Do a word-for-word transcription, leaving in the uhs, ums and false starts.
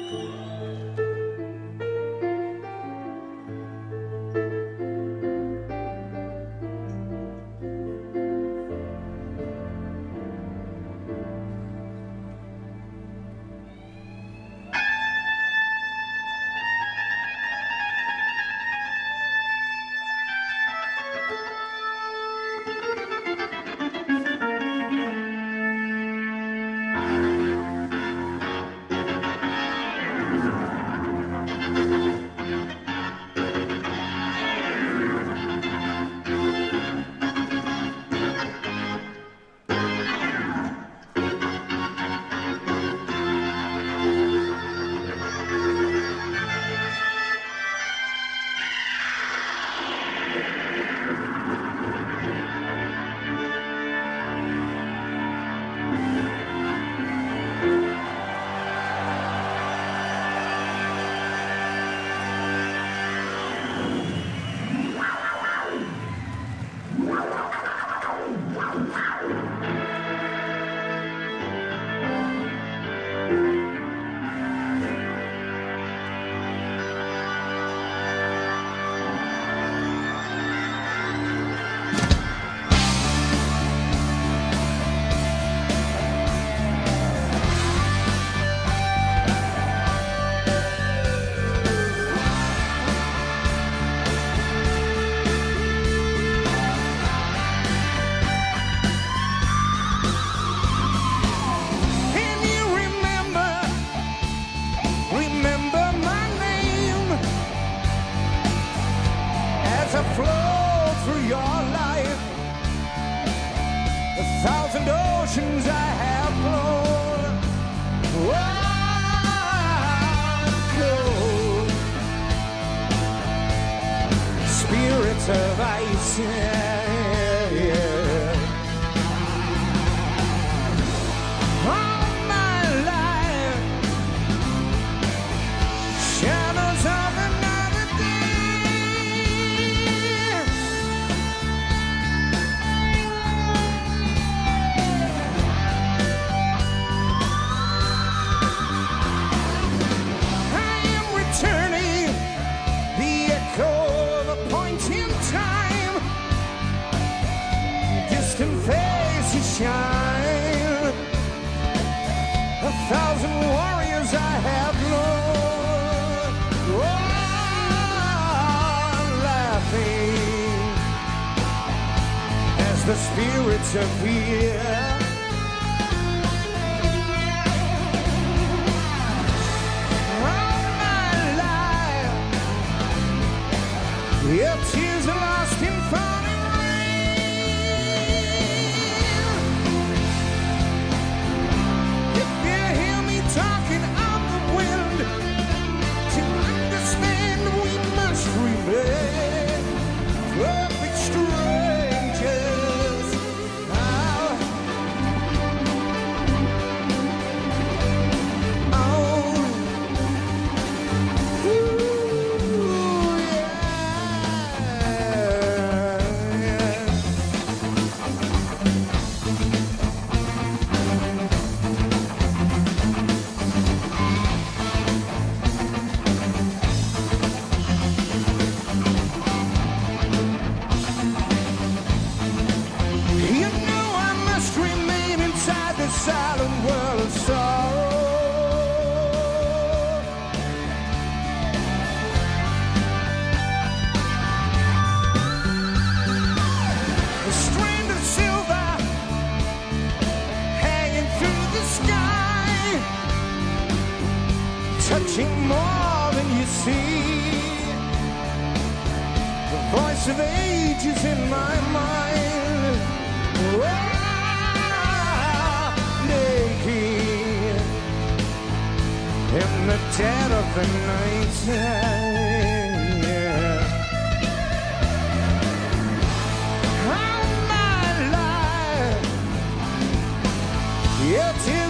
Of ice, yeah, yeah. All my life, shadows of another day. I am returning the echo of a point in time. Distant faces shine. A thousand warriors I have known. Oh, laughing as the spirits appear. All my life, your tears are lost in falling rain. If you hear me talking of the wind, to understand we must remain perfect strangers. Oh, oh, ooh, yeah. You know I must remain inside this silent world of sorrow. A strand of silver hanging through the sky, touching more than you see. The voice of ages in my mind. Ah, naked in the dead of the night. Yeah. All my life, your tears